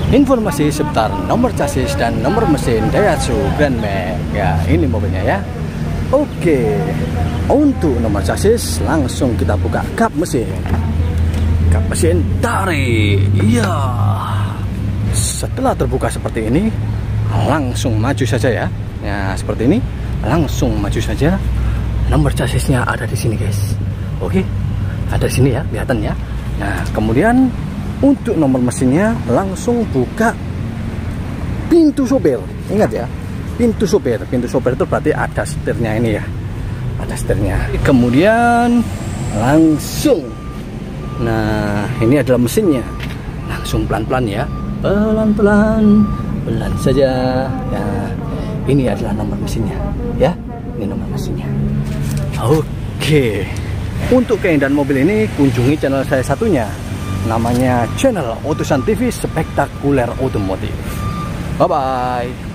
informasi seputar nomor chassis dan nomor mesin Daihatsu Grand Max. Ya, ini mobilnya ya. Oke, untuk nomor chassis langsung kita buka kap mesin. Kap mesin tarik. Iya. Setelah terbuka seperti ini, langsung maju saja ya. Ya, seperti ini. Langsung maju saja. Nomor chassisnya ada di sini, guys. Oke. Ada di sini ya, kelihatan ya. Nah, kemudian untuk nomor mesinnya langsung buka pintu sopir. Ingat ya, pintu sopir. Pintu sopir itu berarti ada setirnya ini ya. Ada setirnya. Kemudian langsung. Nah, ini adalah mesinnya. Langsung pelan-pelan ya. Pelan-pelan, pelan saja. Ya, ini adalah nomor mesinnya. Ya, ini nomor mesinnya. Oke. Untuk keindahan mobil ini kunjungi channel saya satunya. Namanya channel Otosan TV Spektakuler Otomotif. Bye bye.